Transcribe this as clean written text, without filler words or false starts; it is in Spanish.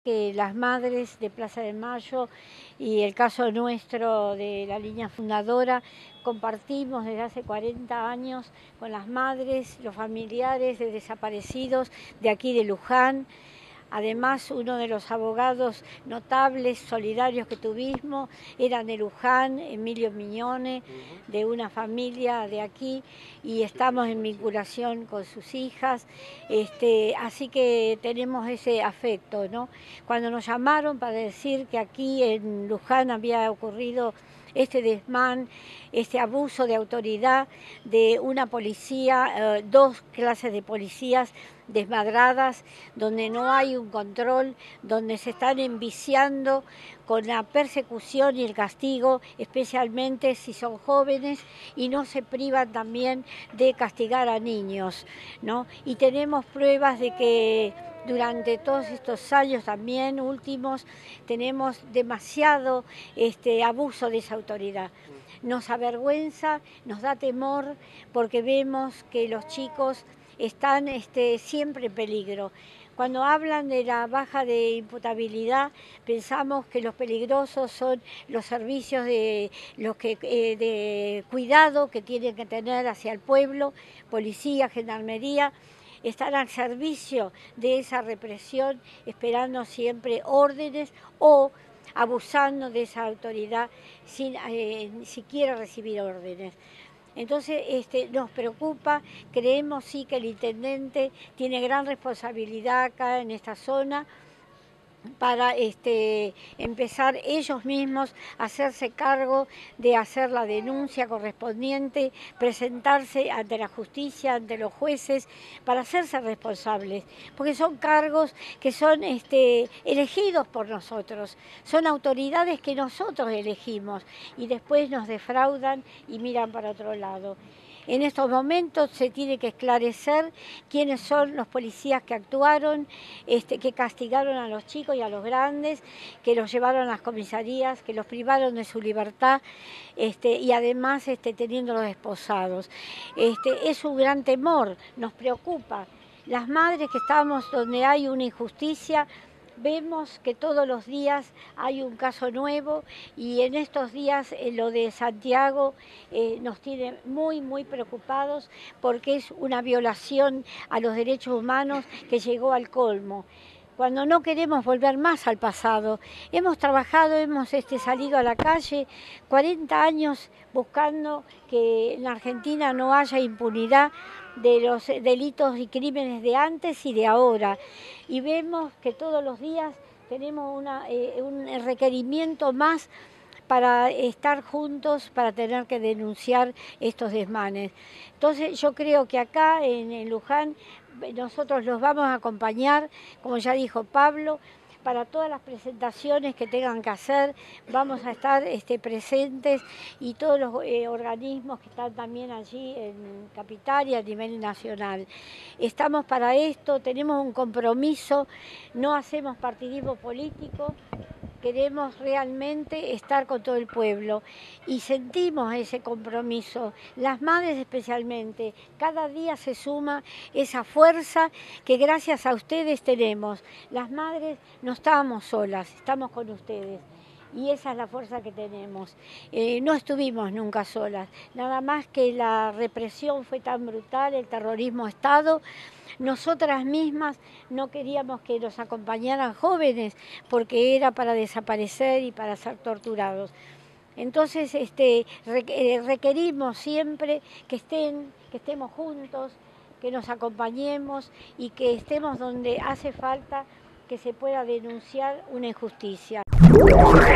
que las madres de Plaza de Mayo y el caso nuestro de la línea fundadora compartimos desde hace 40 años con las madres, los familiares de desaparecidos de aquí de Luján. Además, uno de los abogados notables, solidarios que tuvimos, era de Luján, Emilio Miñone, de una familia de aquí, y estamos en vinculación con sus hijas, así que tenemos ese afecto, ¿no? Cuando nos llamaron para decir que aquí en Luján había ocurrido este desmán, este abuso de autoridad de una policía, dos clases de policías desmadradas, donde no hay un control, donde se están enviciando con la persecución y el castigo, especialmente si son jóvenes, y no se privan también de castigar a niños, ¿no? Y tenemos pruebas de que durante todos estos años también últimos tenemos demasiado abuso de esa autoridad. Nos avergüenza, nos da temor porque vemos que los chicos están siempre en peligro. Cuando hablan de la baja de imputabilidad, pensamos que los peligrosos son los servicios de cuidado que tienen que tener hacia el pueblo, policía, gendarmería. Están al servicio de esa represión, esperando siempre órdenes o abusando de esa autoridad sin siquiera recibir órdenes. Entonces nos preocupa, creemos sí que el intendente tiene gran responsabilidad acá en esta zona para empezar ellos mismos a hacerse cargo de hacer la denuncia correspondiente, presentarse ante la justicia, ante los jueces, para hacerse responsables, porque son cargos que son elegidos por nosotros, son autoridades que nosotros elegimos y después nos defraudan y miran para otro lado. En estos momentos se tiene que esclarecer quiénes son los policías que actuaron, que castigaron a los chicos y a los grandes, que los llevaron a las comisarías, que los privaron de su libertad y además teniéndolos esposados. Es un gran temor, nos preocupa. Las madres que estamos donde hay una injusticia, vemos que todos los días hay un caso nuevo y en estos días lo de Santiago nos tiene muy, muy preocupados porque es una violación a los derechos humanos que llegó al colmo. Cuando no queremos volver más al pasado. Hemos trabajado, hemos salido a la calle 40 años buscando que en la Argentina no haya impunidad de los delitos y crímenes de antes y de ahora. Y vemos que todos los días tenemos un requerimiento más para estar juntos, para tener que denunciar estos desmanes. Entonces yo creo que acá en Luján nosotros los vamos a acompañar, como ya dijo Pablo, para todas las presentaciones que tengan que hacer, vamos a estar presentes y todos los organismos que están también allí en Capital y a nivel nacional. Estamos para esto, tenemos un compromiso, no hacemos partidismo político, queremos realmente estar con todo el pueblo y sentimos ese compromiso, las madres especialmente. Cada día se suma esa fuerza que gracias a ustedes tenemos. Las madres no estamos solas, estamos con ustedes. Y esa es la fuerza que tenemos. No estuvimos nunca solas, nada más que la represión fue tan brutal, el terrorismo ha estado. Nosotras mismas no queríamos que nos acompañaran jóvenes porque era para desaparecer y para ser torturados. Entonces requerimos siempre que estemos juntos, que nos acompañemos y que estemos donde hace falta que se pueda denunciar una injusticia.